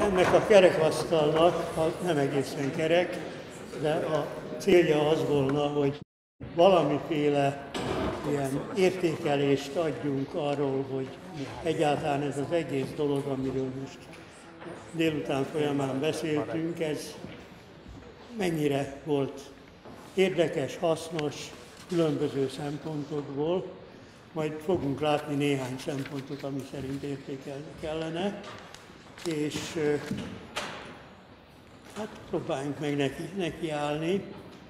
Ennek a kerekasztalnak, nem egészen kerek, de a célja az volna, hogy valamiféle ilyen értékelést adjunk arról, hogy egyáltalán ez az egész dolog, amiről most délután folyamán beszéltünk, ez mennyire volt érdekes, hasznos, különböző szempontokból. Majd fogunk látni néhány szempontot, ami szerint értékelni kellene, és hát próbáljunk meg nekiállni.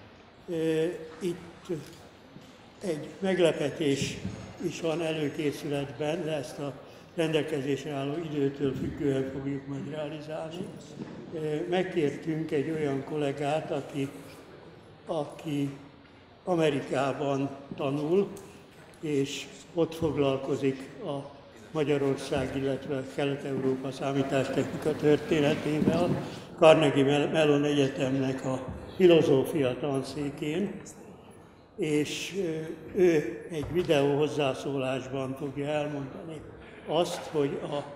Itt egy meglepetés is van előkészületben, de ezt a rendelkezésre álló időtől függően fogjuk majd realizálni. Megkértünk egy olyan kollégát, aki Amerikában tanul, és ott foglalkozik a Magyarország, illetve Kelet-Európa számítástechnika történetével, Carnegie Mellon Egyetemnek a filozófia tanszékén, és ő egy videó hozzászólásban fogja elmondani azt, hogy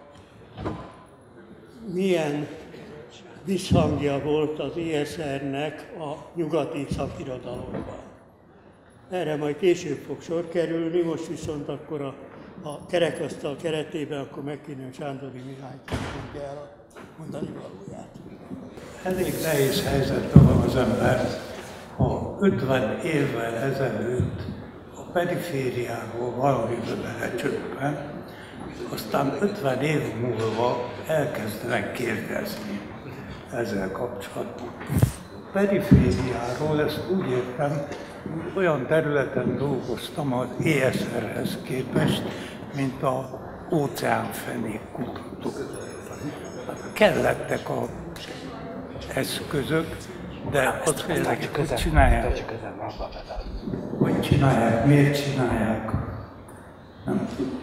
milyen visszhangja volt az ESR-nek a nyugati szakirodalomban. Erre majd később fog sor kerülni, most viszont akkor a kerekasztal keretében akkor megkérném Sándori Mihályt, hogy mondja el a mondani valóját. Elég nehéz helyzetben van az ember, ha 50 évvel ezelőtt a perifériáról valamiben belecsöppen, aztán 50 év múlva elkezdenek kérdezni ezzel kapcsolatban. A perifériáról ezt úgy értem, olyan területen dolgoztam az ESR-hez képest, mint az óceánfenék kutató. Kellettek az eszközök, de azt félek, hogy csinálják. Hogy csinálják, miért csinálják, nem tudom.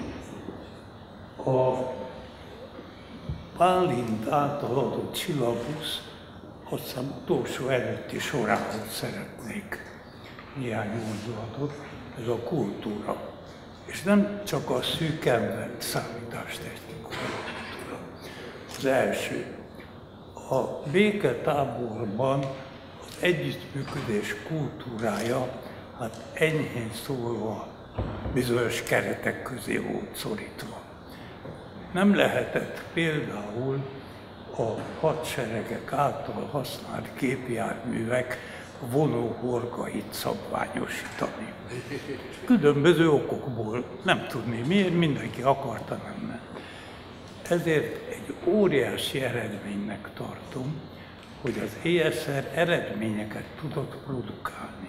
A Bálint által adott csillagusz, azt hiszem utolsó előtti sorához szeretnék néhány gondolatot, ez a kultúra. És nem csak a szűken számítástechnika kultúra. Az első, a béketáborban az együttműködés kultúrája, hát enyhén szólva bizonyos keretek közé volt szorítva. Nem lehetett például a hadseregek által használt gépjárművek vonóhorgait szabványosítani. Különböző okokból, nem tudni miért, mindenki akarta, nem. Ezért egy óriási eredménynek tartom, hogy az ESR eredményeket tudott produkálni.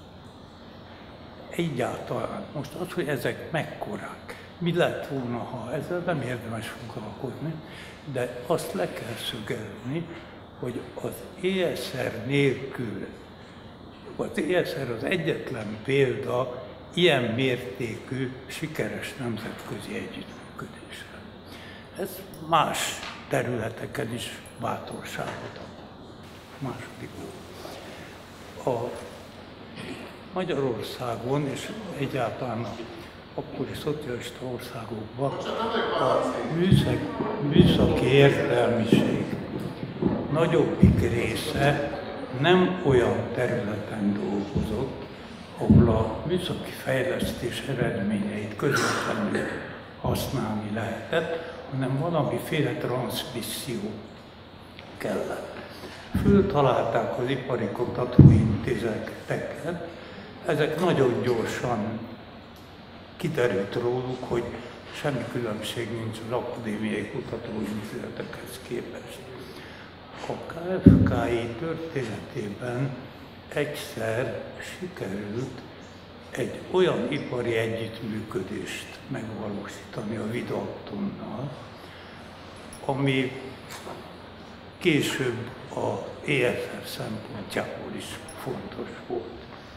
Egyáltalán most az, hogy ezek mekkorák, mi lett volna, ha ezzel nem érdemes foglalkozni, de azt le kell szögezni, hogy az ESR nélkül, az ESR az egyetlen példa ilyen mértékű, sikeres nemzetközi együttműködésre. Ez más területeken is bátorságot ad. Második. A Magyarországon és egyáltalán a akkori szocialista országokban a műszaki értelmiség nagyobbik része nem olyan területen dolgozott, ahol a műszaki fejlesztés eredményeit közvetlenül használni lehetett, hanem valamiféle transzmisszió kellett. Föltalálták az ipari kutatóintézeteket, ezek nagyon gyorsan kiderült róluk, hogy semmi különbség nincs az akadémiai kutatóintézetekhez képest. A KFK-i történetében egyszer sikerült egy olyan ipari együttműködést megvalósítani a Videoatomnal, ami később a ESR szempontjából is fontos volt.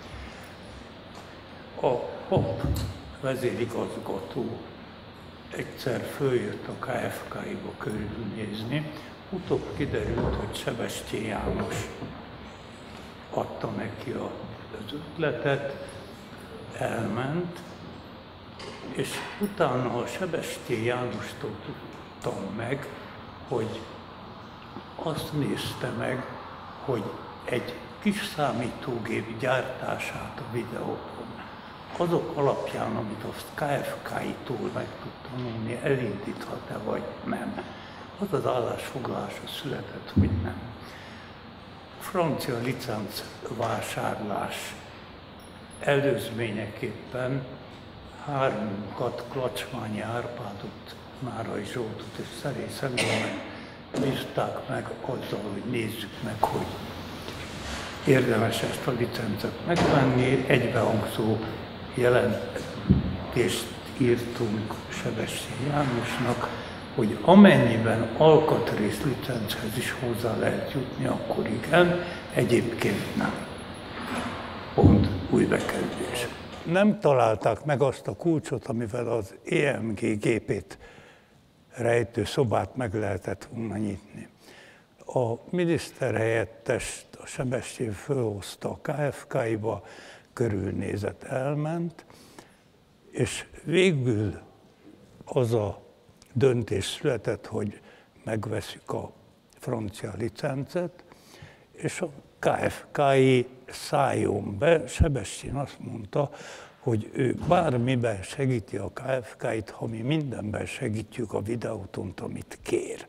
A PAP vezérigazgató egyszer följött a KFK-iba körülnézni, utóbb kiderült, hogy Sebestyén János adta neki az ötletet, elment, és utána a Sebestyén Jánostól tudtam meg, hogy azt nézte meg, hogy egy kis számítógép gyártását a videókon, azok alapján, amit a KFK-tól meg tud tanulni, elindíthat-e vagy nem. Az az állásfoglalása született, hogy nem. Francia licenc vásárlás előzményeképpen hármunkat, Klacsmányi Árpádot, Nárai Zsoltot és Szerész Elonet bízták meg azzal, hogy nézzük meg, hogy érdemes ezt a licencet megvenni. Egybehangzó jelentést írtunk Sebestyén Jánosnak, hogy amennyiben alkatrész licenchez is hozzá lehet jutni, akkor igen, egyébként nem. Pont új bekerülés. Nem találták meg azt a kulcsot, amivel az EMG gépét rejtő szobát meg lehetett volna nyitni. A miniszterhelyettest a Sebestyén fölhozta a KFK-ba, körülnézett, elment, és végül az a döntés született, hogy megveszük a francia licencet, és a KFK-i szálljon be. Sebestyén azt mondta, hogy ő bármiben segíti a KFK-t, ha mi mindenben segítjük a videótont, amit kér.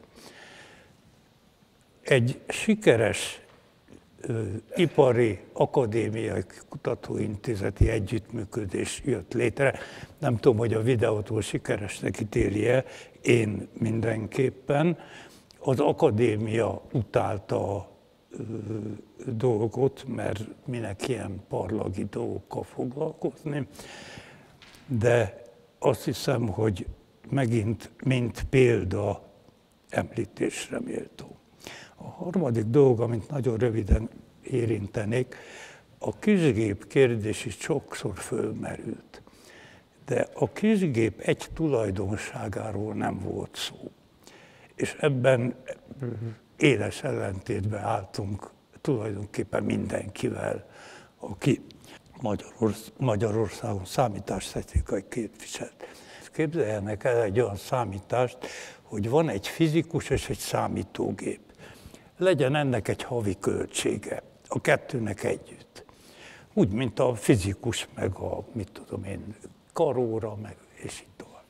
Egy sikeres ipari, akadémiai, kutatóintézeti együttműködés jött létre. Nem tudom, hogy a videótól sikeresnek ítéli-e, én mindenképpen. Az akadémia utálta a dolgot, mert minek ilyen parlagi dolgokkal foglalkozni, de azt hiszem, hogy megint, mint példa, említésre méltó. A harmadik dolog, amit nagyon röviden érintenék, a kisgép kérdés is sokszor fölmerült, de a kisgép egy tulajdonságáról nem volt szó. És ebben éles ellentétben álltunk tulajdonképpen mindenkivel, aki Magyarországon számítástechnikai képviselt. Képzeljenek el egy olyan számítást, hogy van egy fizikus és egy számítógép. Legyen ennek egy havi költsége, a kettőnek együtt. Úgy, mint a fizikus, meg a, mit tudom én, karóra, meg és így tovább.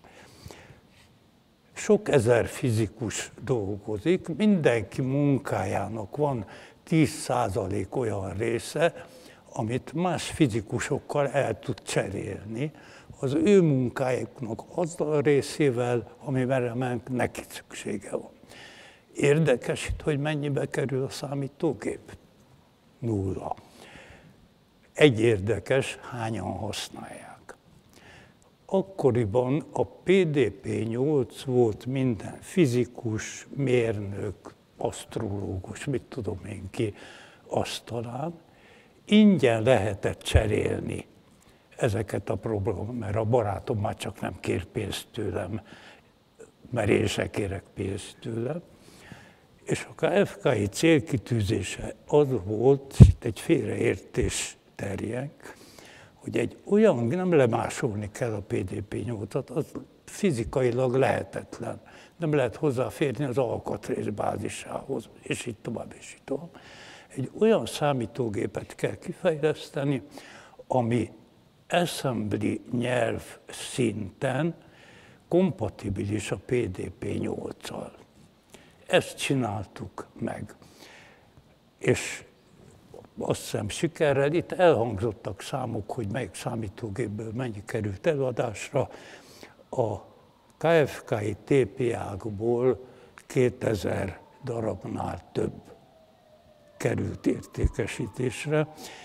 Sok ezer fizikus dolgozik, mindenki munkájának van 10% olyan része, amit más fizikusokkal el tud cserélni, az ő munkájuknak azzal a részével, amivel neki szüksége van. Érdekes itt, hogy mennyibe kerül a számítógép? 0. Egy érdekes, hányan használják. Akkoriban a PDP-8 volt minden fizikus, mérnök, asztrológus, mit tudom én ki, asztalán. Ingyen lehetett cserélni ezeket a problémákat, mert a barátom már csak nem kér pénzt tőlem, mert én se kérek pénzt tőlem. És a KFK-i célkitűzése az volt, itt egy félreértés terjeng, hogy egy olyan, nem lemásolni kell a PDP-8-at, az fizikailag lehetetlen. Nem lehet hozzáférni az alkatrészbázisához, és így tovább, és így tovább. Egy olyan számítógépet kell kifejleszteni, ami assembly nyelv szinten kompatibilis a PDP-8-al. Ezt csináltuk meg. És azt hiszem sikerrel, itt elhangzottak számok, hogy melyik számítógépből mennyi került eladásra. A KFK-i TPA-kból 2000 darabnál több került értékesítésre.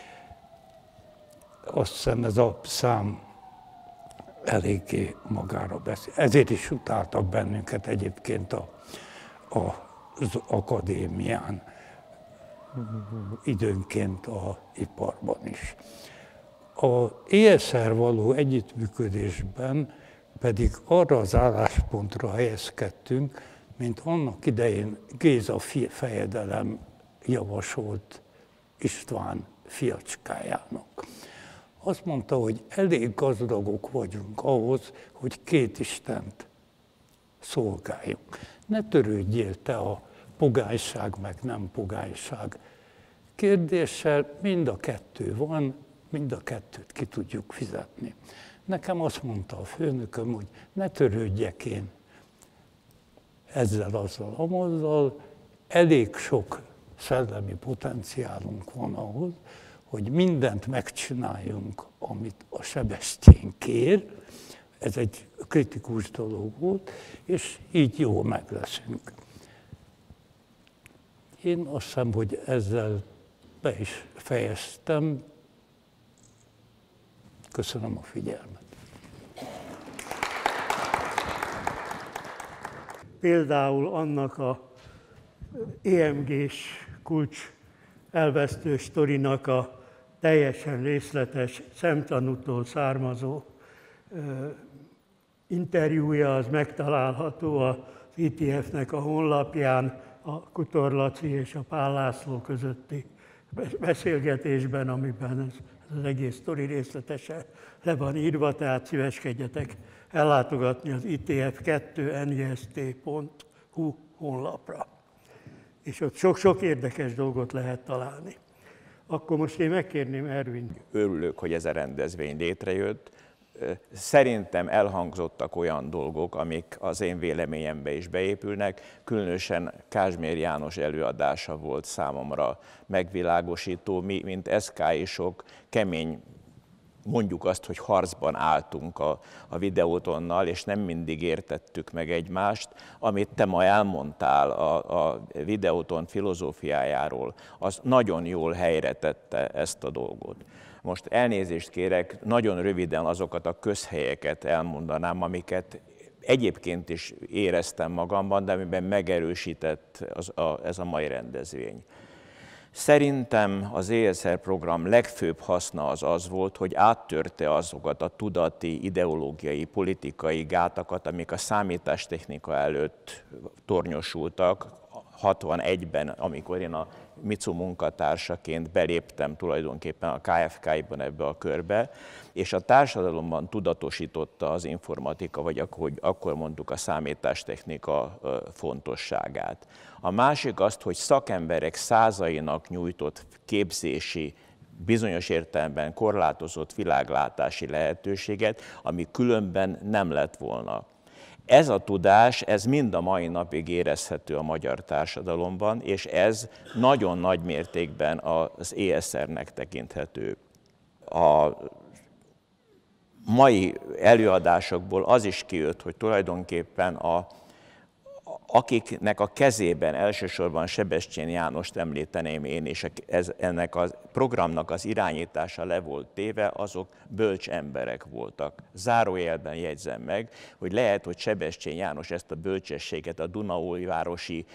Azt hiszem ez a szám eléggé magára beszél. Ezért is utáltak bennünket egyébként az akadémián, időnként az iparban is. Az ESR való együttműködésben pedig arra az álláspontra helyezkedtünk, mint annak idején Géza fejedelem javasolt István fiacskájának. Azt mondta, hogy elég gazdagok vagyunk ahhoz, hogy két Istent szolgáljunk. Ne törődjél te a pogályság meg nem pogályság kérdéssel, mind a kettő van, mind a kettőt ki tudjuk fizetni. Nekem azt mondta a főnököm, hogy ne törődjek én ezzel, azzal, amazzal, elég sok szellemi potenciálunk van ahhoz, hogy mindent megcsináljunk, amit a Sebestyén kér. Ez egy kritikus dolog volt, és így jól meg leszünk. Én azt hiszem, hogy ezzel be is fejeztem. Köszönöm a figyelmet. Például annak a EMG-s kulcs elvesztő sztorinak a teljesen részletes szemtanútól származó interjúja, az megtalálható az ITF-nek a honlapján, a Kutor Laci és a Pál László közötti beszélgetésben, amiben ez az egész sztori részletesen le van írva, tehát szíveskedjetek ellátogatni az itf2nist.hu honlapra. És ott sok-sok érdekes dolgot lehet találni. Akkor most én megkérném Ervin. Örülök, hogy ez a rendezvény létrejött. Szerintem elhangzottak olyan dolgok, amik az én véleményembe is beépülnek, különösen Kázsmér János előadása volt számomra megvilágosító. Mi, mint SKI-sok, kemény, mondjuk azt, hogy harcban álltunk a videótonnal, és nem mindig értettük meg egymást. Amit te ma elmondtál a videóton filozófiájáról, az nagyon jól helyre tette ezt a dolgot. Most elnézést kérek, nagyon röviden azokat a közhelyeket elmondanám, amiket egyébként is éreztem magamban, de amiben megerősített ez a mai rendezvény. Szerintem az ESR program legfőbb haszna az volt, hogy áttörte azokat a tudati, ideológiai, politikai gátakat, amik a számítástechnika előtt tornyosultak. 61-ben, amikor én a MICU munkatársaként beléptem tulajdonképpen a KFK-ban ebbe a körbe, és a társadalomban tudatosította az informatika, vagy akkor mondtuk a számítástechnika fontosságát. A másik azt, hogy szakemberek százainak nyújtott képzési, bizonyos értelemben korlátozott világlátási lehetőséget, ami különben nem lett volna. Ez a tudás, ez mind a mai napig érezhető a magyar társadalomban, és ez nagyon nagy mértékben az ESR-nek tekinthető. A mai előadásokból az is kijött, hogy tulajdonképpen akiknek a kezében elsősorban Sebestyén Jánost említeném én, és ennek a programnak az irányítása le volt téve, azok bölcs emberek voltak. Zárójelben jegyzem meg, hogy lehet, hogy Sebestyén János ezt a bölcsességet a dunaújvárosi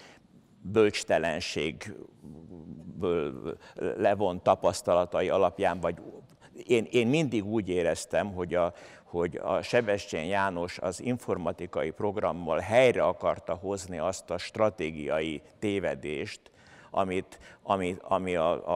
bölcstelenségből levont tapasztalatai alapján, vagy én mindig úgy éreztem, hogy a Sebestyén János az informatikai programmal helyre akarta hozni azt a stratégiai tévedést, ami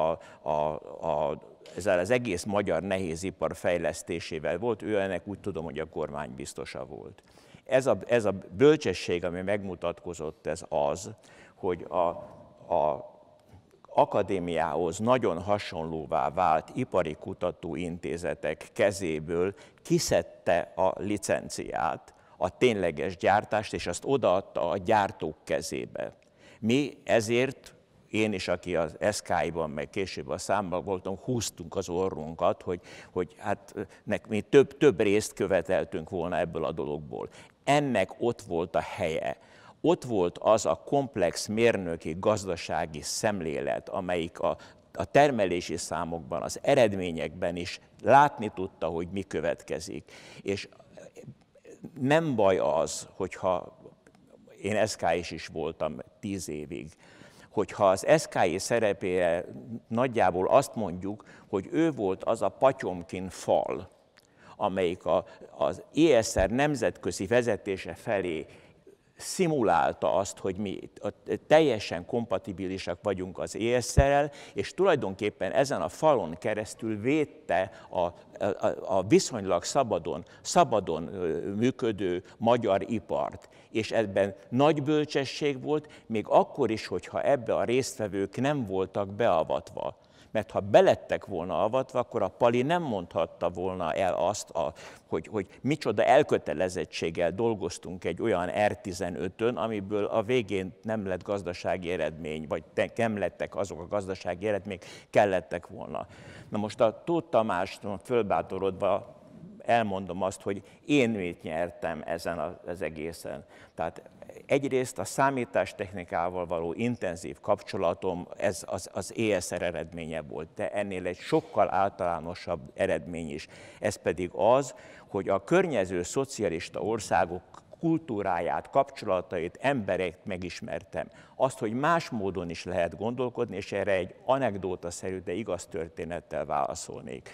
ezzel az egész magyar nehézipar fejlesztésével volt. Ő ennek úgy tudom, hogy a kormánybiztosa volt. Ez a bölcsesség, ami megmutatkozott, ez az, hogy a akadémiához nagyon hasonlóvá vált ipari kutatóintézetek kezéből kiszedte a licenciát, a tényleges gyártást, és azt odaadta a gyártók kezébe. Mi ezért, én is, aki az SKI-ban, meg később a számban voltam, húztunk az orrunkat, hogy hát mi több részt követeltünk volna ebből a dologból. Ennek ott volt a helye. Ott volt az a komplex mérnöki, gazdasági szemlélet, amelyik a termelési számokban, az eredményekben is látni tudta, hogy mi következik. És nem baj az, hogyha én SKI-s is voltam 10 évig, hogyha az SKI szerepére nagyjából azt mondjuk, hogy ő volt az a Patyomkin fal, amelyik az ESR nemzetközi vezetése felé szimulálta azt, hogy mi teljesen kompatibilisak vagyunk az ESR-rel, és tulajdonképpen ezen a falon keresztül védte a viszonylag szabadon működő magyar ipart. És ebben nagy bölcsesség volt, még akkor is, hogyha ebbe a résztvevők nem voltak beavatva. Mert ha belettek volna avatva, akkor a Pali nem mondhatta volna el azt, hogy micsoda elkötelezettséggel dolgoztunk egy olyan R15-ön, amiből a végén nem lett gazdasági eredmény, vagy nem lettek azok a gazdasági eredmények, kellettek volna. Na most a Tóth Tamást fölbátorodva elmondom azt, hogy én mit nyertem ezen az egészen. Tehát egyrészt a számítástechnikával való intenzív kapcsolatom, ez az ESR eredménye volt, de ennél egy sokkal általánosabb eredmény is. Ez pedig az, hogy a környező szocialista országok kultúráját, kapcsolatait, embereket megismertem. Azt, hogy más módon is lehet gondolkodni, és erre egy anekdótaszerű, de igaz történettel válaszolnék.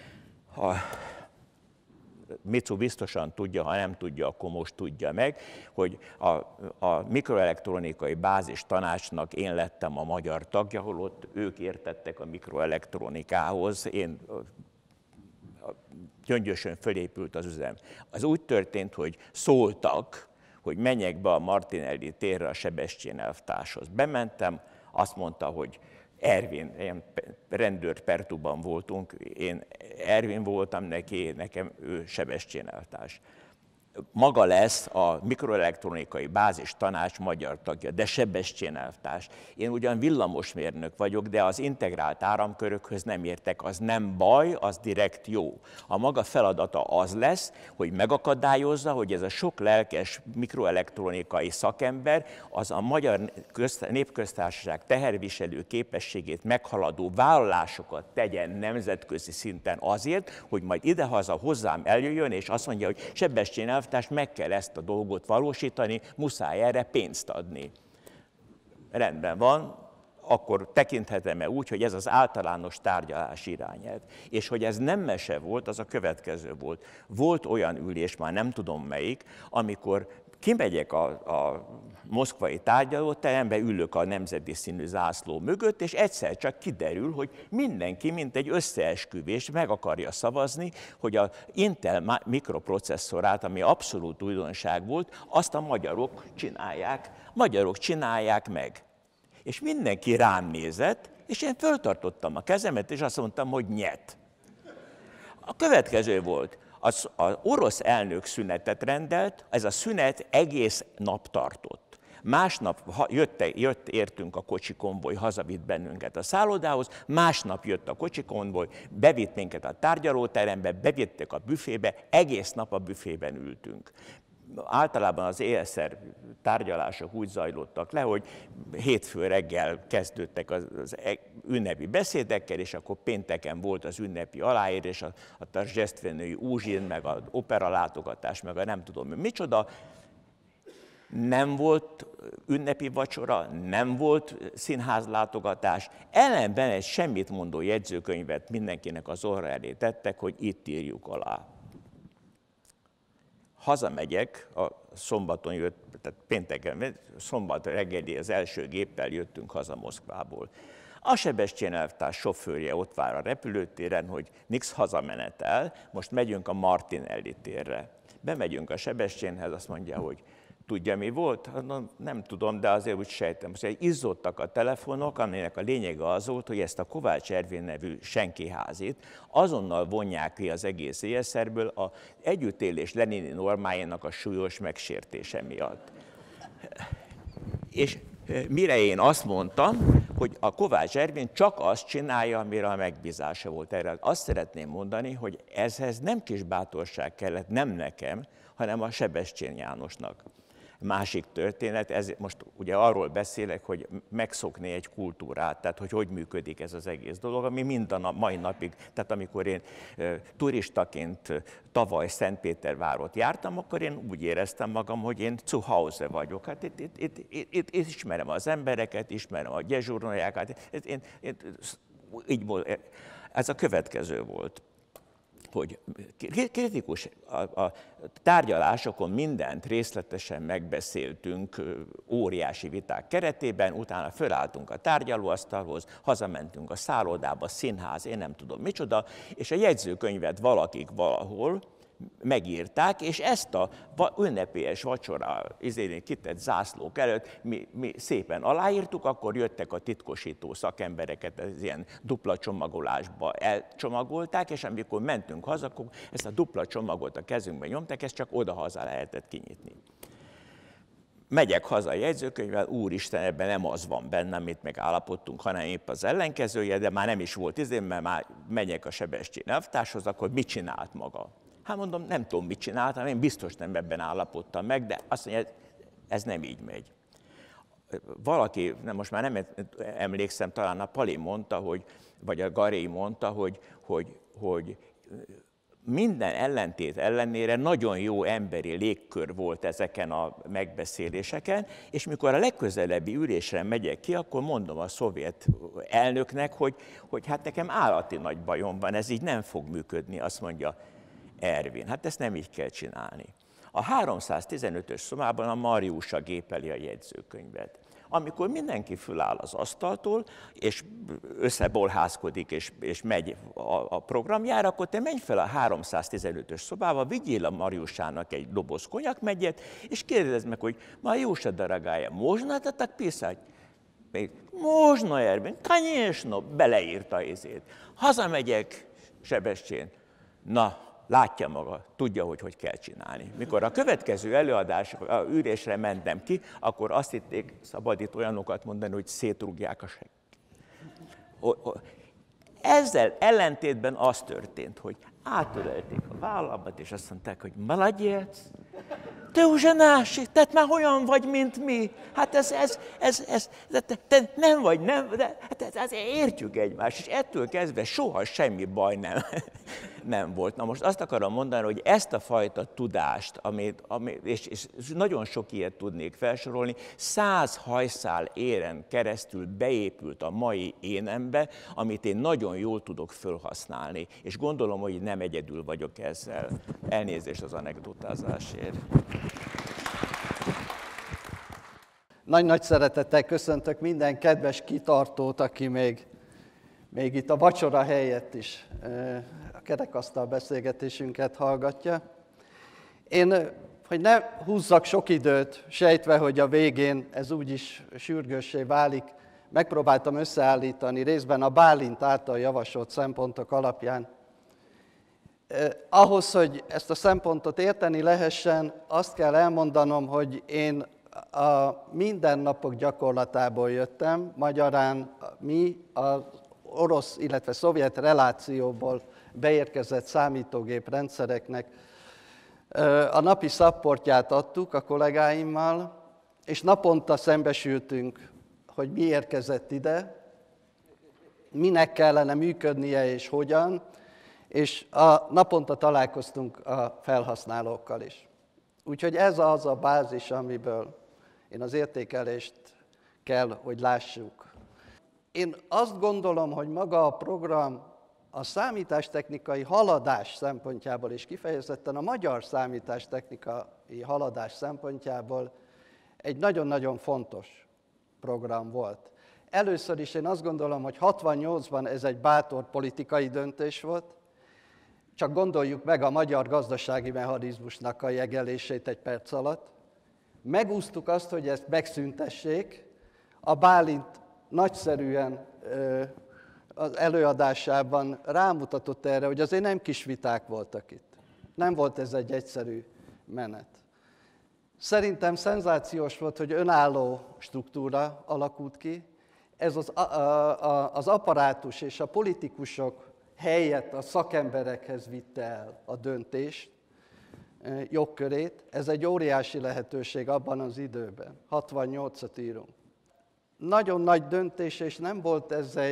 Micu biztosan tudja, ha nem tudja, akkor most tudja meg, hogy a mikroelektronikai bázis tanácsnak én lettem a magyar tagja, holott ők értettek a mikroelektronikához, én gyöngyösön fölépült az üzem. Az úgy történt, hogy szóltak, hogy menjek be a Martinelli térre a Sebestyén elvtárshoz. Bementem, azt mondta, hogy Ervin, ilyen rendőr pertuban voltunk, én Ervin voltam neki, nekem ő Sebestyén elvtárs. Maga lesz a mikroelektronikai bázis tanács magyar tagja, de Sebestyén elvtárs. Én ugyan villamosmérnök vagyok, de az integrált áramkörökhöz nem értek, az nem baj, az direkt jó. A maga feladata az lesz, hogy megakadályozza, hogy ez a sok lelkes mikroelektronikai szakember az a magyar népköztársaság teherviselő képességét meghaladó vállalásokat tegyen nemzetközi szinten azért, hogy majd idehaza hozzám eljöjjön, és azt mondja, hogy Sebestyén elvtárs, meg kell ezt a dolgot valósítani, muszáj erre pénzt adni. Rendben van, akkor tekinthetem-e úgy, hogy ez az általános tárgyalás irányelv. És hogy ez nem mese volt, az a következő volt. Volt olyan ülés, már nem tudom melyik, amikor kimegyek a moszkvai tárgyalóterembe, ülök a nemzeti színű zászló mögött, és egyszer csak kiderül, hogy mindenki, mint egy összeesküvés, meg akarja szavazni, hogy a Intel mikroprocesszorát, ami abszolút újdonság volt, azt a magyarok csinálják meg. És mindenki rám nézett, és én föltartottam a kezemet, és azt mondtam, hogy nyet. A következő volt. Az orosz elnök szünetet rendelt, ez a szünet egész nap tartott. Másnap értünk a kocsikonvoj, hazavitt bennünket a szállodához, másnap jött a kocsikonvoj, bevitt minket a tárgyalóterembe, bevittek a büfébe, egész nap a büfében ültünk. Általában az ESR tárgyalások úgy zajlottak le, hogy hétfő reggel kezdődtek az ünnepi beszédekkel, és akkor pénteken volt az ünnepi aláírás, a Tarzsesztvenői Úzsin, meg az operalátogatás, meg a nem tudom micsoda. Nem volt ünnepi vacsora, nem volt színházlátogatás, ellenben egy semmit mondó jegyzőkönyvet mindenkinek az orra elé tettek, hogy itt írjuk alá. Hazamegyek, a szombaton jött, tehát pénteken, szombat reggeli az első géppel jöttünk haza Moszkvából. A Sebestyén elvtárs sofőrje ott vár a repülőtéren, hogy nix hazamenetel, most megyünk a Martinelli térre. Bemegyünk a Sebestyénhez, azt mondja, hogy tudja, mi volt? Nem tudom, de azért úgy sejtem. Izzottak a telefonok, aminek a lényege az volt, hogy ezt a Kovács Ervin nevű senkiházit azonnal vonják ki az egész ESR-ből az együttélés lenini normájának a súlyos megsértése miatt. És mire én azt mondtam, hogy a Kovács Ervin csak azt csinálja, amire a megbízása volt. Erre azt szeretném mondani, hogy ezhez nem kis bátorság kellett, nem nekem, hanem a Sebestyén Jánosnak. Másik történet, ez most ugye arról beszélek, hogy megszokni egy kultúrát, tehát hogy működik ez az egész dolog, ami mind a mai napig, tehát amikor én turistaként tavaly Szentpétervárot jártam, akkor én úgy éreztem magam, hogy én zu Hause vagyok. Hát itt ismerem az embereket, ismerem a gyezsurnójákat, ez a következő volt. hogy kritikus a tárgyalásokon mindent részletesen megbeszéltünk óriási viták keretében, utána fölálltunk a tárgyalóasztalhoz, hazamentünk a szállodába, színház, én nem tudom micsoda, és a jegyzőkönyvet valakik valahol megírták, és ezt a ünnepélyes vacsora kitett zászlók előtt mi szépen aláírtuk, akkor jöttek a titkosító szakembereket, ez ilyen dupla csomagolásba elcsomagolták, és amikor mentünk haza, akkor ezt a dupla csomagot a kezünkbe nyomták, ezt csak oda-haza lehetett kinyitni. Megyek haza a jegyzőkönyvvel, úristen, ebben nem az van benne, amit megállapodtunk, hanem épp az ellenkezője, de már nem is volt mert már megyek a Sebestyén elvtárshoz, akkor mit csinált maga? Hát mondom, nem tudom, mit csináltam, én biztos nem ebben állapodtam meg, de azt mondja, ez nem így megy. Valaki, most már nem emlékszem, talán a Pali mondta, vagy a Garay mondta, hogy minden ellentét ellenére nagyon jó emberi légkör volt ezeken a megbeszéléseken, és mikor a legközelebbi ülésre megyek ki, akkor mondom a szovjet elnöknek, hogy hát nekem állati nagy bajom van, ez így nem fog működni, azt mondja Ervin. Hát ezt nem így kell csinálni. A 315-ös szobában a Mariusa gépeli a jegyzőkönyvet. Amikor mindenki föláll az asztaltól, és összebolházkodik, és megy a programjára, akkor te menj fel a 315-ös szobába, vigyél a Mariusának egy doboz konyakmegyet, és kérdezd meg, hogy Mariusa daragája, можно это так писать? Можно, Ervin, конечно, beleírta izét. Hazamegyek Sebestyén, na, látja maga, tudja, hogy kell csinálni. Mikor a következő előadásra, ülésre mentem ki, akkor azt hitték, szabad itt olyanokat mondani, hogy szétrúgják a segg. Ezzel ellentétben az történt, hogy átölelték a vállamat, és azt mondták, hogy молодец, te уже наши, tehát már olyan vagy, mint mi. Hát te nem vagy, nem, de hát értjük egymást, és ettől kezdve soha semmi baj nem volt. Na most azt akarom mondani, hogy ezt a fajta tudást, és nagyon sok ilyet tudnék felsorolni, 100 hajszál éren keresztül beépült a mai énembe, amit én nagyon jól tudok felhasználni, és gondolom, hogy nem egyedül vagyok ezzel. Elnézést az anekdotázásért. Nagy-nagy szeretettel köszöntök minden kedves kitartót, aki még itt a vacsora helyett is a kerekasztal beszélgetésünket hallgatja. Én, hogy ne húzzak sok időt, sejtve, hogy a végén ez úgyis sürgőssé válik, megpróbáltam összeállítani részben a Bálint által javasolt szempontok alapján. Ahhoz, hogy ezt a szempontot érteni lehessen, azt kell elmondanom, hogy én a mindennapok gyakorlatából jöttem, magyarán mi az orosz, illetve szovjet relációból beérkezett számítógép rendszereknek a napi szapportját adtuk a kollégáimmal, és naponta szembesültünk, hogy mi érkezett ide, minek kellene működnie és hogyan, és naponta találkoztunk a felhasználókkal is. Úgyhogy ez az a bázis, amiből én az értékelést kell, hogy lássuk. Én azt gondolom, hogy maga a program a számítástechnikai haladás szempontjából, és kifejezetten a magyar számítástechnikai haladás szempontjából egy nagyon-nagyon fontos program volt. Először is én azt gondolom, hogy 68-ban ez egy bátor politikai döntés volt, csak gondoljuk meg a magyar gazdasági mechanizmusnak a jegelését egy perc alatt. Megúsztuk azt, hogy ezt megszüntessék. A Bálint nagyszerűen az előadásában rámutatott erre, hogy azért nem kis viták voltak itt. Nem volt ez egy egyszerű menet. Szerintem szenzációs volt, hogy önálló struktúra alakult ki. Ez az apparátus és a politikusok helyett a szakemberekhez vitte el a döntést, jogkörét. Ez egy óriási lehetőség abban az időben. 68-at írunk. Nagyon nagy döntés, és nem volt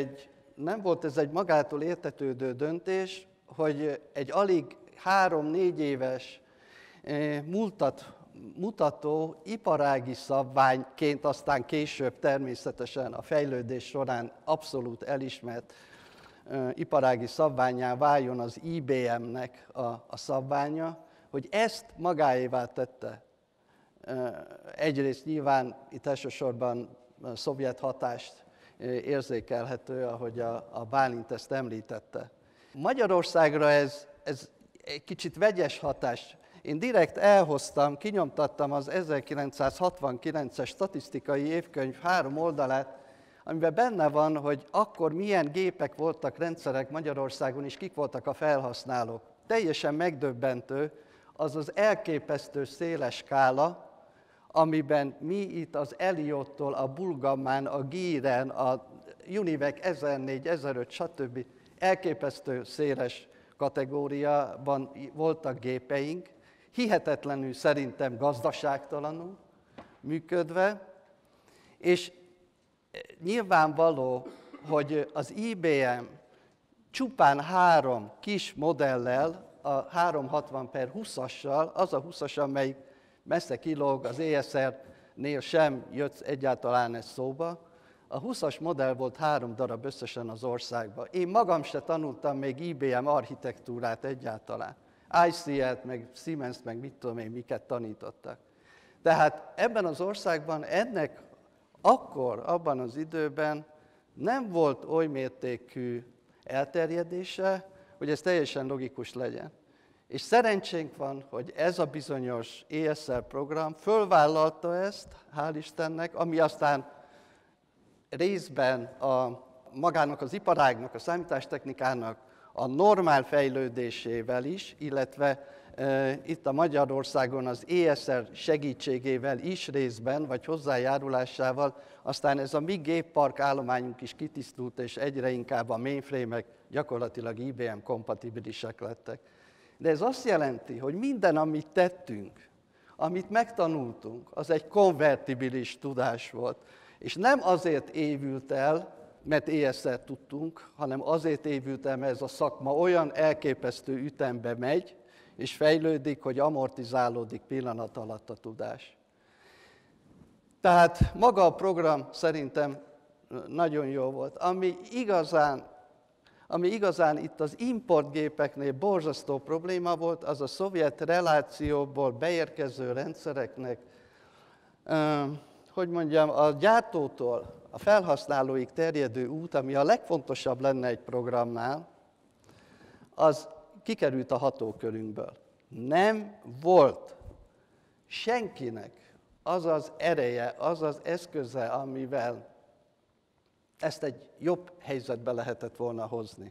ez egy magától értetődő döntés, hogy egy alig 3-4 éves múltat mutató iparági szabványként, aztán később természetesen a fejlődés során abszolút elismert iparági szabvánnyá váljon az IBM-nek a szabványa, hogy ezt magáévá tette. Egyrészt nyilván itt elsősorban a szovjet hatást érzékelhető, ahogy a Bálint ezt említette. Magyarországra ez egy kicsit vegyes hatás. Én direkt elhoztam, kinyomtattam az 1969-es statisztikai évkönyv 3 oldalát, amiben benne van, hogy akkor milyen gépek voltak, rendszerek Magyarországon, és kik voltak a felhasználók. Teljesen megdöbbentő az az elképesztő széles skála, amiben mi itt az Eliottól, a Bulgammán, a Gíren, a Univac 1004, 1005, stb. Elképesztő széles kategóriában voltak gépeink, hihetetlenül szerintem gazdaságtalanul működve, és nyilvánvaló, hogy az IBM csupán 3 kis modellel, a 360/20-assal, az a 20-as, amelyik messze kilóg, az ESR-nél sem jött egyáltalán ez szóba. A 20-as modell volt 3 darab összesen az országban. Én magam se tanultam még IBM architektúrát egyáltalán. ICL-t, meg Siemens-t, meg mit tudom én, miket tanítottak. Tehát ebben az országban ennek akkor, abban az időben nem volt oly mértékű elterjedése, hogy ez teljesen logikus legyen. És szerencsénk van, hogy ez a bizonyos ESR program fölvállalta ezt, hál' Istennek, ami aztán részben magának az iparágnak, a számítástechnikának a normál fejlődésével is, illetve itt a Magyarországon az ESR segítségével is részben, vagy hozzájárulásával, aztán ez a mi géppark állományunk is kitisztult, és egyre inkább a mainframe-ek gyakorlatilag IBM kompatibilisek lettek. De ez azt jelenti, hogy minden, amit tettünk, amit megtanultunk, az egy konvertibilis tudás volt. És nem azért évült el, mert ESR tudtunk, hanem azért évült el, mert ez a szakma olyan elképesztő ütembe megy, és fejlődik, hogy amortizálódik pillanat alatt a tudás. Tehát maga a program szerintem nagyon jó volt. Ami igazán itt az importgépeknél borzasztó probléma volt, az a szovjet relációból beérkező rendszereknek, hogy mondjam, a gyártótól a felhasználóig terjedő út, ami a legfontosabb lenne egy programnál, az kikerült a hatókörünkből. Nem volt senkinek az az ereje, az az eszköze, amivel ezt egy jobb helyzetbe lehetett volna hozni.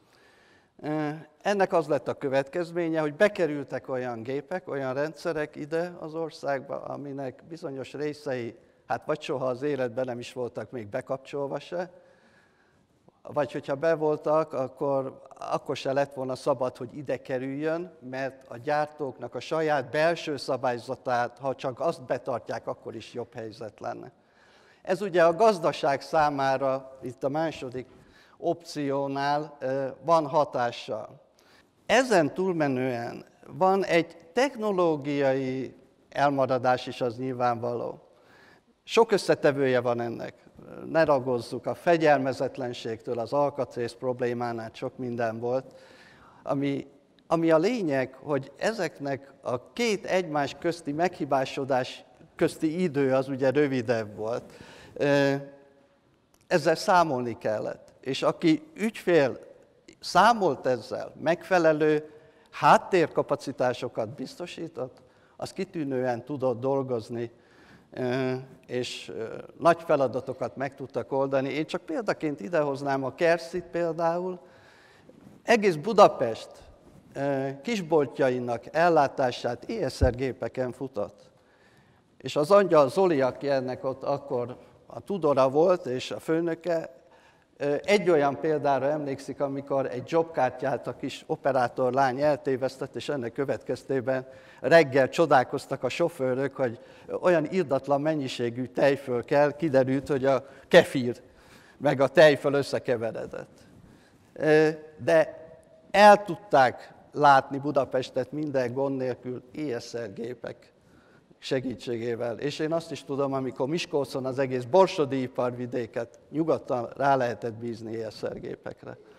Ennek az lett a következménye, hogy bekerültek olyan gépek, olyan rendszerek ide az országba, aminek bizonyos részei, hát vagy soha az életben nem is voltak még bekapcsolva se, vagy hogyha be voltak, akkor se lett volna szabad, hogy ide kerüljön, mert a gyártóknak a saját belső szabályzatát, ha csak azt betartják, akkor is jobb helyzet lenne. Ez ugye a gazdaság számára, itt a második opciónál van hatással. Ezen túlmenően van egy technológiai elmaradás is, az nyilvánvaló. Sok összetevője van ennek, ne ragozzuk, a fegyelmezetlenségtől az alkatrész problémánál sok minden volt, ami a lényeg, hogy ezeknek a két egymás közti meghibásodás közti idő az ugye rövidebb volt. Ezzel számolni kellett. És aki ügyfél számolt ezzel, megfelelő háttérkapacitásokat biztosított, az kitűnően tudott dolgozni, és nagy feladatokat meg tudtak oldani. Én csak példaként idehoznám a Kerszit például. Egész Budapest kisboltjainak ellátását ESR gépeken futott. És az Angyal Zoli, aki ennek ott akkor a tudora volt, és a főnöke, egy olyan példára emlékszik, amikor egy jobkártyát a kis operátorlány eltévesztett, és ennek következtében reggel csodálkoztak a sofőrök, hogy olyan irdatlan mennyiségű tejföl kell, kiderült, hogy a kefír meg a tejföl összekeveredett. De el tudták látni Budapestet minden gond nélkül ESR gépek segítségével. És én azt is tudom, amikor Miskolcon az egész borsodi iparvidéket nyugodtan rá lehetett bízni ESR gépekre.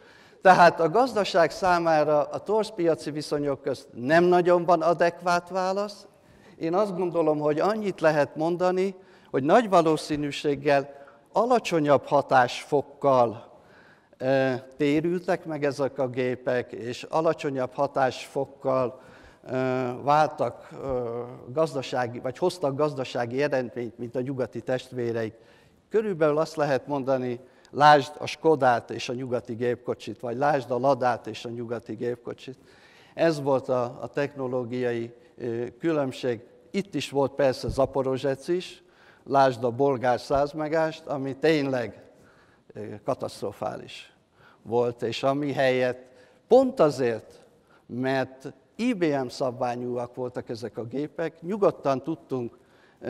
Tehát a gazdaság számára a torz-piaci viszonyok közt nem nagyon van adekvát válasz. Én azt gondolom, hogy annyit lehet mondani, hogy nagy valószínűséggel alacsonyabb hatásfokkal térültek meg ezek a gépek, és alacsonyabb hatásfokkal váltak gazdasági, vagy hoztak gazdasági eredményt, mint a nyugati testvéreik. Körülbelül azt lehet mondani, lásd a Skodát és a nyugati gépkocsit, vagy lásd a Ladát és a nyugati gépkocsit. Ez volt a technológiai különbség. Itt is volt persze Zaporozsec is, lásd a bolgár 100 megást, ami tényleg katasztrofális volt, és ami helyett pont azért, mert IBM szabványúak voltak ezek a gépek, nyugodtan tudtunk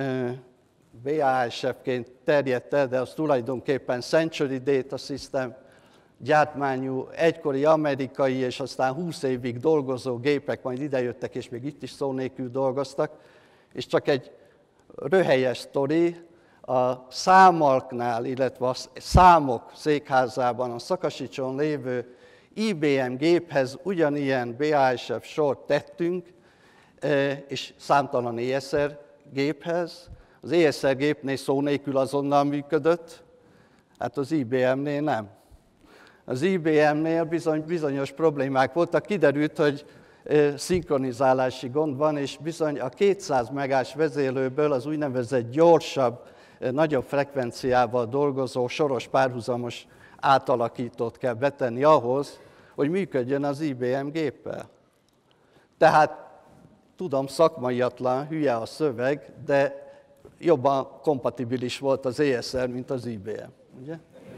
BASF-ként terjedt el, de az tulajdonképpen Century Data System gyártmányú, egykori amerikai, és aztán 20 évig dolgozó gépek majd idejöttek, és még itt is szó nélkül dolgoztak, és csak egy röhelyes sztori, a Számalknál, illetve a Számok székházában, a Szakasicson lévő IBM géphez ugyanilyen BASF sort tettünk, és számtalan ESR géphez. Az ESR gépnél szó nélkül azonnal működött, hát az IBM-nél nem. Az IBM-nél bizonyos problémák voltak, kiderült, hogy szinkronizálási gond van, és bizony a 200 megás vezérlőből az úgynevezett gyorsabb, nagyobb frekvenciával dolgozó soros párhuzamos átalakítót kell betenni ahhoz, hogy működjön az IBM géppel. Tehát tudom, szakmaiatlan, hülye a szöveg, de jobban kompatibilis volt az ESR, mint az IBM. Ugye?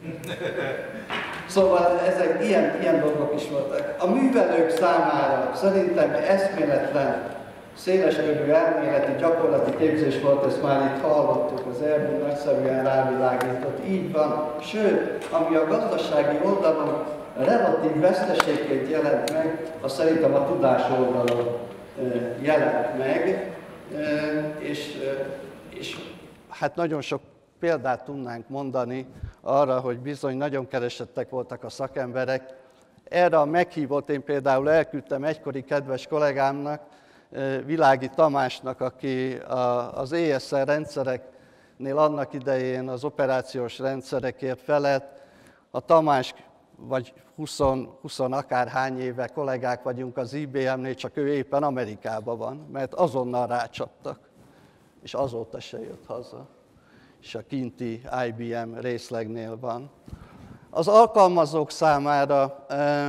Szóval ezek ilyen dolgok is voltak. A művelők számára szerintem eszméletlen, széleskörű elméleti, gyakorlati képzés volt, ezt már itt hallottuk, az Erbil nagyszerűen rávilágított. Így van, sőt, ami a gazdasági oldalon relatív veszteségként jelent meg, az szerintem a tudás oldalon jelent meg, és hát nagyon sok példát tudnánk mondani arra, hogy bizony nagyon keresettek voltak a szakemberek. Erre a meghívót én például elküldtem egykori kedves kollégámnak, Világi Tamásnak, aki az ESR rendszereknél annak idején az operációs rendszerekért felelt. A Tamás, vagy 20 akárhány éve kollégák vagyunk az IBM-nél, csak ő éppen Amerikában van, mert azonnal rácsaptak, és azóta se jött haza, és a kinti IBM részlegnél van. Az alkalmazók számára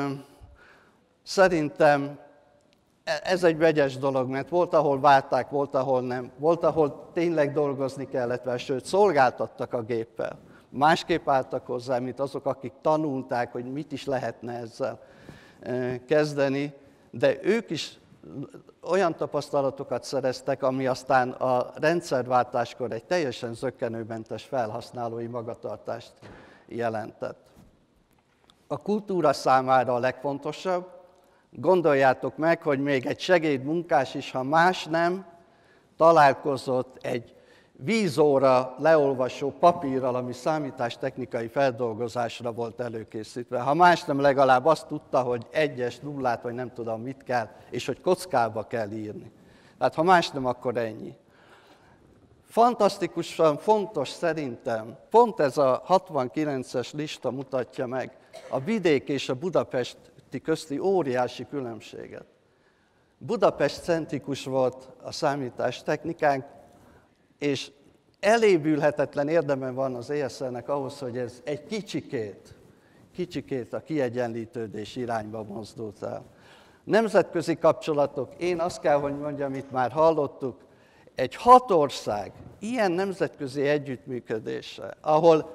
szerintem ez egy vegyes dolog, mert volt, ahol várták, volt, ahol nem. Volt, ahol tényleg dolgozni kellett vele, sőt, szolgáltattak a géppel. Másképp álltak hozzá, mint azok, akik tanulták, hogy mit is lehetne ezzel kezdeni, de ők is olyan tapasztalatokat szereztek, ami aztán a rendszerváltáskor egy teljesen zökkenőmentes felhasználói magatartást jelentett. A kultúra számára a legfontosabb. Gondoljátok meg, hogy még egy segédmunkás is, ha más nem, találkozott egy vízóra leolvasó papírral, ami számítástechnikai feldolgozásra volt előkészítve. Ha más nem, legalább azt tudta, hogy 1-es, 0-át, vagy nem tudom mit kell, és hogy kockába kell írni. Tehát ha más nem, akkor ennyi. Fantasztikusan fontos szerintem, pont ez a 69-es lista mutatja meg a vidék és a budapesti közti óriási különbséget. Budapest-centrikus volt a számítástechnikánk, és elévülhetetlen érdeme van az ESR-nek ahhoz, hogy ez egy kicsikét a kiegyenlítődés irányba mozdult el. Nemzetközi kapcsolatok, én azt kell, hogy mondjam, itt már hallottuk, egy 6 ország ilyen nemzetközi együttműködése, ahol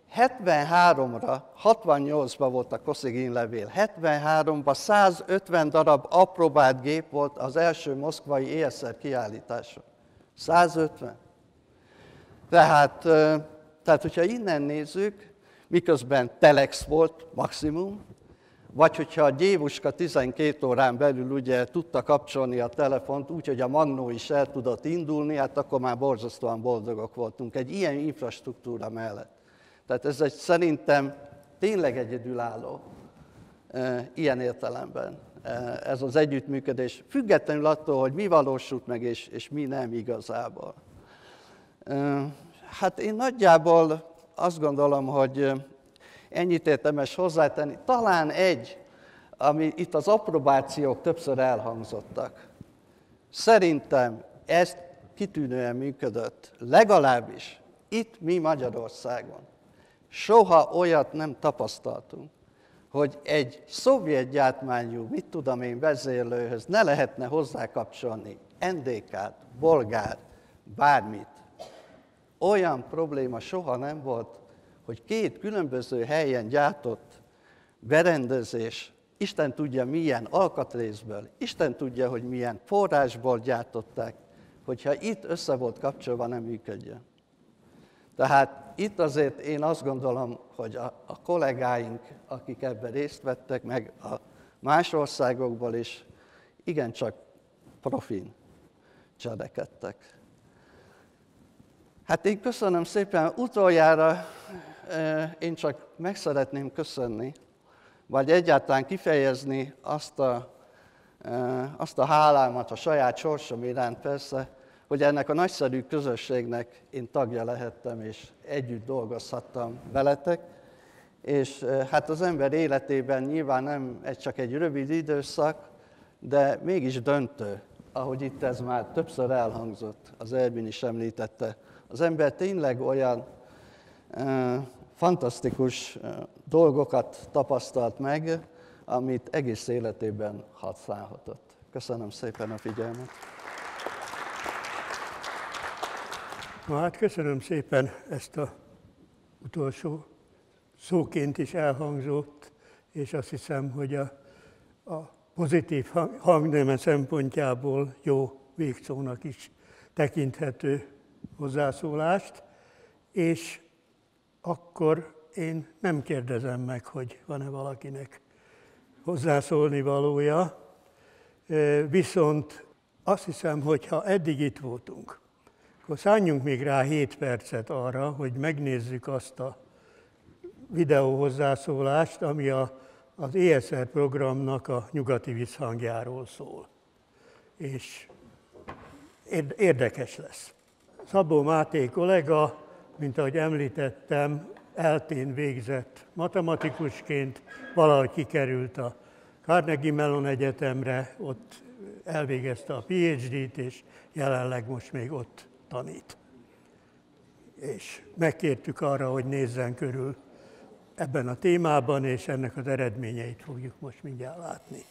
73-ra, 68-ban volt a Kosygin levél, 73-ban 150 darab apróbált gép volt az első moszkvai ESR kiállításon. 150. Tehát, hogyha innen nézzük, miközben telex volt maximum, vagy hogyha a gyévuska 12 órán belül ugye tudta kapcsolni a telefont, úgyhogy a Magnó is el tudott indulni, hát akkor már borzasztóan boldogok voltunk egy ilyen infrastruktúra mellett. Tehát ez egy szerintem tényleg egyedülálló ilyen értelemben ez az együttműködés, függetlenül attól, hogy mi valósult meg és mi nem igazából. Hát én nagyjából azt gondolom, hogy ennyit érdemes hozzátenni. Talán ami itt az approbációk többször elhangzottak. Szerintem ez kitűnően működött, legalábbis itt mi Magyarországon. Soha olyat nem tapasztaltunk, hogy egy szovjet gyártmányú, mit tudom én, vezérlőhöz ne lehetne hozzákapcsolni NDK-t, bolgár, bármit. Olyan probléma soha nem volt, hogy két különböző helyen gyártott berendezés, Isten tudja milyen alkatrészből, Isten tudja, hogy milyen forrásból gyártották, hogyha itt össze volt kapcsolva, nem működjön. Tehát itt azért én azt gondolom, hogy a kollégáink, akik ebben részt vettek, meg a más országokból is igencsak profin cselekedtek. Hát én köszönöm szépen, utoljára én csak meg szeretném köszönni, vagy egyáltalán kifejezni azt a hálámat a saját sorsom iránt persze, hogy ennek a nagyszerű közösségnek én tagja lehettem, és együtt dolgozhattam veletek. És hát az ember életében nyilván nem csak egy rövid időszak, de mégis döntő, ahogy itt ez már többször elhangzott, az Ervin is említette. Az ember tényleg olyan fantasztikus dolgokat tapasztalt meg, amit egész életében használhatott. Köszönöm szépen a figyelmet! Na hát köszönöm szépen ezt a utolsó szóként is elhangzott, és azt hiszem, hogy a pozitív hangneme szempontjából jó végszónak is tekinthető hozzászólást, és akkor én nem kérdezem meg, hogy van-e valakinek hozzászólni valója, viszont azt hiszem, hogy ha eddig itt voltunk, akkor szálljunk még rá 7 percet arra, hogy megnézzük azt a videó hozzászólást, ami az ESR programnak a nyugati visszhangjáról szól. És érdekes lesz. Szabó Máté kollega, mint ahogy említettem, eltén végzett matematikusként, valahogy kikerült a Carnegie Mellon Egyetemre, ott elvégezte a PhD-t, és jelenleg most még ott tanít. És megkértük arra, hogy nézzen körül ebben a témában, és ennek az eredményeit fogjuk most mindjárt látni.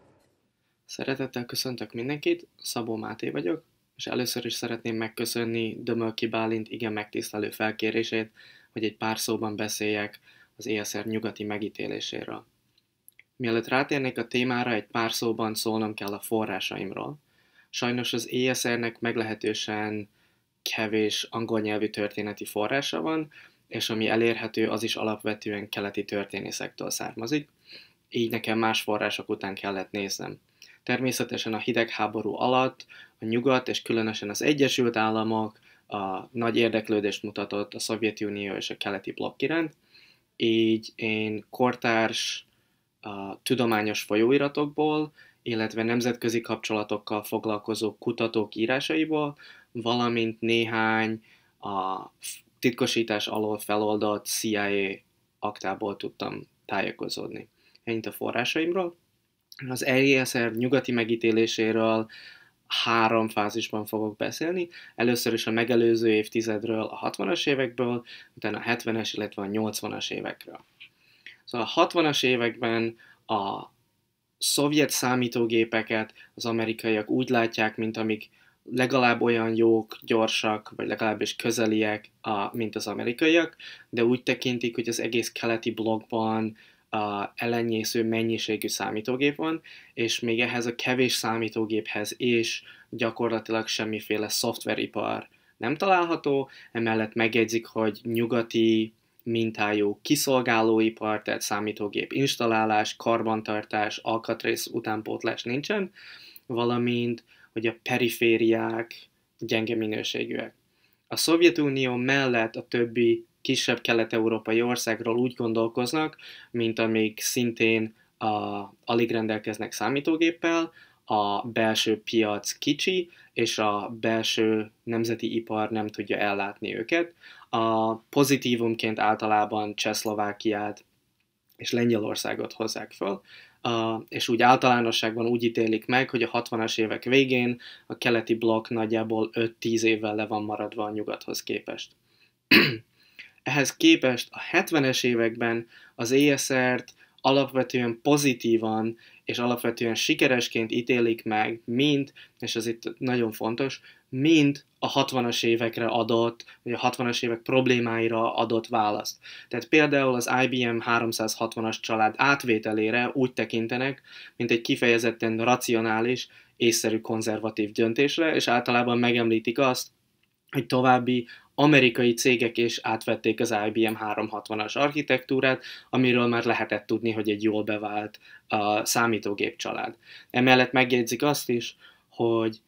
Szeretettel köszöntök mindenkit, Szabó Máté vagyok, és először is szeretném megköszönni Dömölki Bálint igen megtisztelő felkérését, hogy egy pár szóban beszéljek az ESR nyugati megítéléséről. Mielőtt rátérnék a témára, egy pár szóban szólnom kell a forrásaimról. Sajnos az ESR-nek meglehetősen kevés angol nyelvű történeti forrása van, és ami elérhető, az is alapvetően keleti történészektől származik, így nekem más források után kellett néznem. Természetesen a hidegháború alatt a nyugat, és különösen az Egyesült Államok a nagy érdeklődést mutatott a Szovjetunió és a keleti blokk iránt, így én kortárs tudományos folyóiratokból, illetve nemzetközi kapcsolatokkal foglalkozó kutatók írásaiból, valamint néhány a titkosítás alól feloldott CIA aktából tudtam tájékozódni. Ennyit a forrásaimról. Az ESR nyugati megítéléséről 3 fázisban fogok beszélni. Először is a megelőző évtizedről, a 60-as évekből, utána a 70-es, illetve a 80-as évekről. Szóval a 60-as években a szovjet számítógépeket az amerikaiak úgy látják, mint amik legalább olyan jók, gyorsak, vagy legalábbis közeliek, mint az amerikaiak, de úgy tekintik, hogy az egész keleti blokkban ellenyésző mennyiségű számítógép van, és még ehhez a kevés számítógéphez és gyakorlatilag semmiféle szoftveripar nem található, emellett megjegyzik, hogy nyugati mintájú kiszolgálóipar, tehát számítógép installálás, karbantartás, alkatrész utánpótlás nincsen, valamint, hogy a perifériák gyenge minőségűek. A Szovjetunió mellett a többi kisebb kelet-európai országról úgy gondolkoznak, mint amik szintén alig rendelkeznek számítógéppel, a belső piac kicsi, és a belső nemzeti ipar nem tudja ellátni őket. A pozitívumként általában Csehszlovákiát és Lengyelországot hozzák föl, és úgy általánosságban úgy ítélik meg, hogy a 60-as évek végén a keleti blokk nagyjából 5-10 évvel le van maradva a nyugathoz képest. Ehhez képest a 70-es években az ESR-t alapvetően pozitívan és alapvetően sikeresként ítélik meg, mint, és ez itt nagyon fontos, mint a 60-as évekre adott, vagy a 60-as évek problémáira adott választ. Tehát például az IBM 360-as család átvételére úgy tekintenek, mint egy kifejezetten racionális, észszerű konzervatív döntésre, és általában megemlítik azt, hogy további amerikai cégek is átvették az IBM 360-as architektúrát, amiről már lehetett tudni, hogy egy jól bevált számítógép család. Emellett megjegyzik azt is, hogy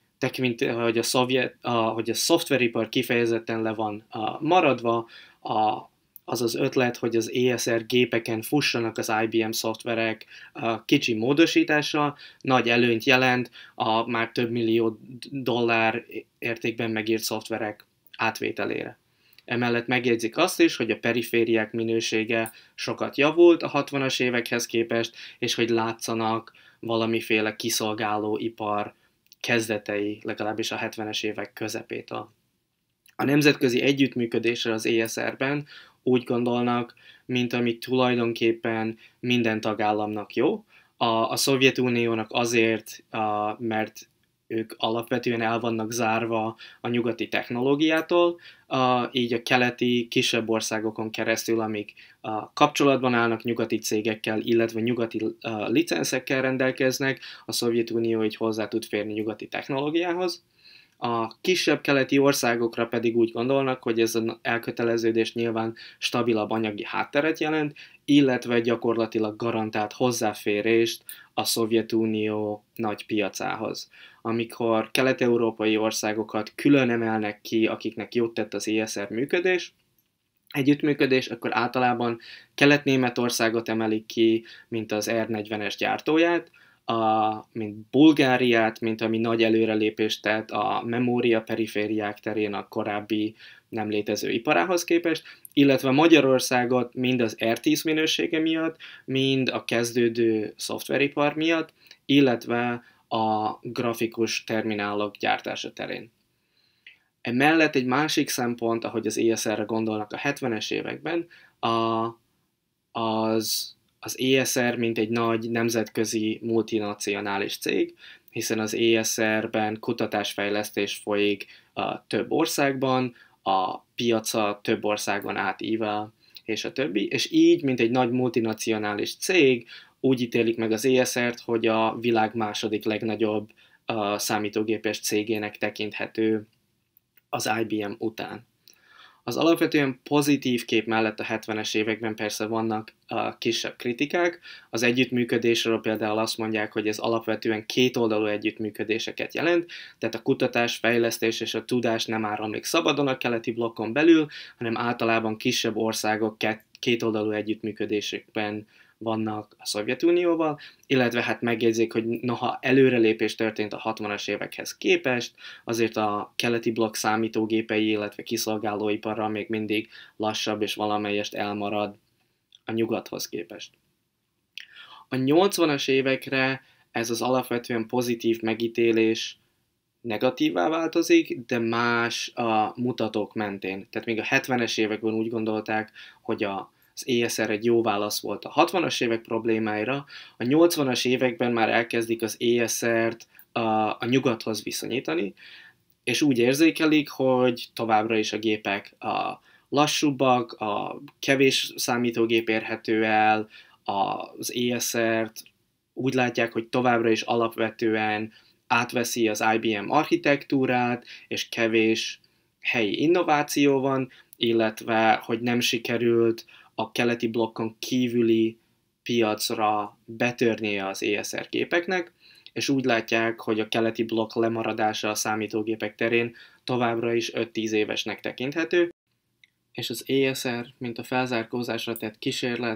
hogy a szoftveripar kifejezetten le van maradva, az az ötlet, hogy az ESR gépeken fussanak az IBM szoftverek kicsi módosítása, nagy előnyt jelent a már több millió dollár értékben megírt szoftverek átvételére. Emellett megjegyzik azt is, hogy a perifériák minősége sokat javult a 60-as évekhez képest, és hogy látszanak valamiféle kiszolgáló ipar kezdetei, legalábbis a 70-es évek közepétől. A nemzetközi együttműködésre az ESR-ben úgy gondolnak, mint ami tulajdonképpen minden tagállamnak jó. A Szovjetuniónak azért, mert ők alapvetően el vannak zárva a nyugati technológiától, így a keleti, kisebb országokon keresztül, amik kapcsolatban állnak nyugati cégekkel, illetve nyugati licenszekkel rendelkeznek, a Szovjetunió így hozzá tud férni nyugati technológiához. A kisebb keleti országokra pedig úgy gondolnak, hogy ez az elköteleződés nyilván stabilabb anyagi hátteret jelent, illetve gyakorlatilag garantált hozzáférést a Szovjetunió nagy piacához. Amikor kelet-európai országokat külön emelnek ki, akiknek jót tett az ESR együttműködés, akkor általában Kelet-Németországot emelik ki, mint az R40-es gyártóját, mint Bulgáriát, mint ami nagy előrelépést tett a memória perifériák terén a korábbi nem létező iparához képest, illetve Magyarországot mind az R10 minősége miatt, mind a kezdődő szoftveripar miatt, illetve a grafikus terminálok gyártása terén. Emellett egy másik szempont, ahogy az ESR-re gondolnak a 70-es években, az ESR mint egy nagy nemzetközi multinacionális cég, hiszen az ESR-ben kutatásfejlesztés folyik több országban, a piaca több országon átível, és a többi, és így, mint egy nagy multinacionális cég, úgy ítélik meg az ESR-t, hogy a világ második legnagyobb számítógépes cégének tekinthető az IBM után. Az alapvetően pozitív kép mellett a 70-es években persze vannak kisebb kritikák. Az együttműködésről például azt mondják, hogy ez alapvetően kétoldalú együttműködéseket jelent, tehát a kutatás, fejlesztés és a tudás nem áramlik szabadon a keleti blokkon belül, hanem általában kisebb országok kétoldalú együttműködésekben vannak a Szovjetunióval, illetve hát megjegyzik, hogy noha előrelépés történt a 60-as évekhez képest, azért a keleti blokk számítógépei, illetve kiszolgálóiparra még mindig lassabb és valamelyest elmarad a nyugathoz képest. A 80-as évekre ez az alapvetően pozitív megítélés negatívvá változik, de más mutatók mentén. Tehát még a 70-es években úgy gondolták, hogy az ESR egy jó válasz volt a 60-as évek problémáira, a 80-as években már elkezdik az ESR-t a nyugathoz viszonyítani, és úgy érzékelik, hogy továbbra is a gépek lassúbbak, a kevés számítógép érhető el, az ESR-t úgy látják, hogy továbbra is alapvetően átveszi az IBM architektúrát, és kevés helyi innováció van, illetve hogy nem sikerült a keleti blokkon kívüli piacra betörnie az ESR gépeknek, és úgy látják, hogy a keleti blokk lemaradása a számítógépek terén továbbra is 5-10 évesnek tekinthető, és az ESR, mint a felzárkózásra tett kísérlet,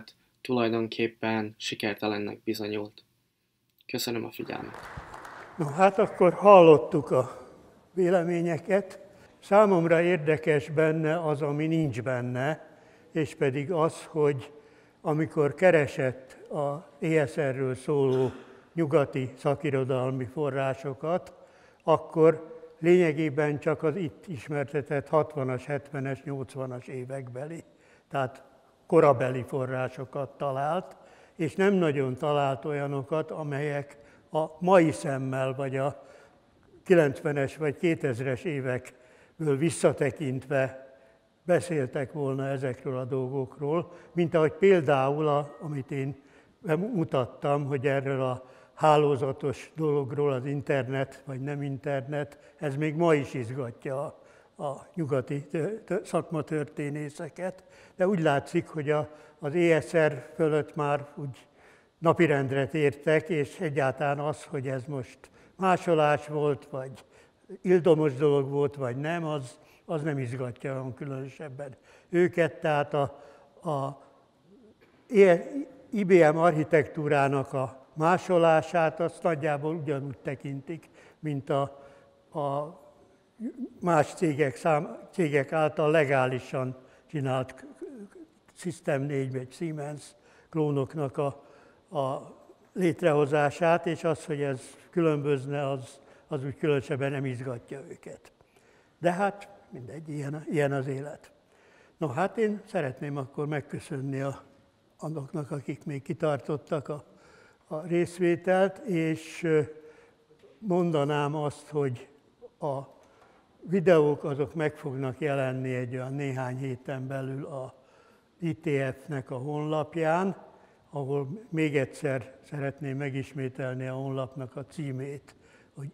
tulajdonképpen sikertelennek bizonyult. Köszönöm a figyelmet. No hát akkor hallottuk a véleményeket. Számomra érdekes benne az, ami nincs benne, és pedig az, hogy amikor keresett az ESR-ről szóló nyugati szakirodalmi forrásokat, akkor lényegében csak az itt ismertetett 60-as, 70-es, 80-as évekbeli, tehát korabeli forrásokat talált, és nem nagyon talált olyanokat, amelyek a mai szemmel, vagy a 90-es vagy 2000-es évekből visszatekintve beszéltek volna ezekről a dolgokról, mint ahogy például, amit én mutattam, hogy erről a hálózatos dologról, az internet, vagy nem internet, ez még ma is izgatja a nyugati szakmatörténészeket, de úgy látszik, hogy az ESR fölött már úgy napirendre tértek, és egyáltalán az, hogy ez most másolás volt, vagy ildomos dolog volt, vagy nem, az nem izgatja olyan különösebben őket. Tehát a IBM architektúrának a másolását azt nagyjából ugyanúgy tekintik, mint a más cégek által legálisan csinált System 4 vagy Siemens klónoknak a létrehozását, és az, hogy ez különbözne, az úgy különösebben nem izgatja őket. De hát mindegy, ilyen az élet. No hát én szeretném akkor megköszönni azoknak, akik még kitartottak a részvételt, és mondanám azt, hogy a videók azok meg fognak jelenni egy olyan néhány héten belül a ITF-nek a honlapján, ahol még egyszer szeretném megismételni a honlapnak a címét, hogy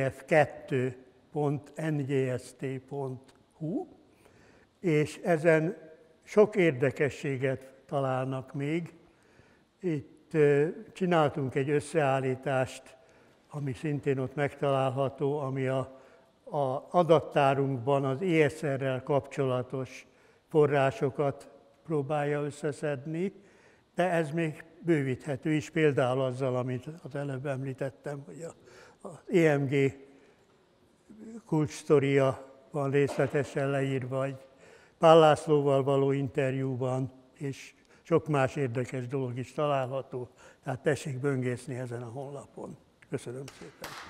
itf2.njst.hu, és ezen sok érdekességet találnak még. Itt csináltunk egy összeállítást, ami szintén ott megtalálható, ami az adattárunkban az ESR-rel kapcsolatos forrásokat próbálja összeszedni, de ez még bővíthető is, például azzal, amit az előbb említettem, hogy az EMG kulcssztoria van részletesen leírva, vagy Pál Lászlóval való interjúban, és sok más érdekes dolog is található, tehát tessék böngészni ezen a honlapon. Köszönöm szépen!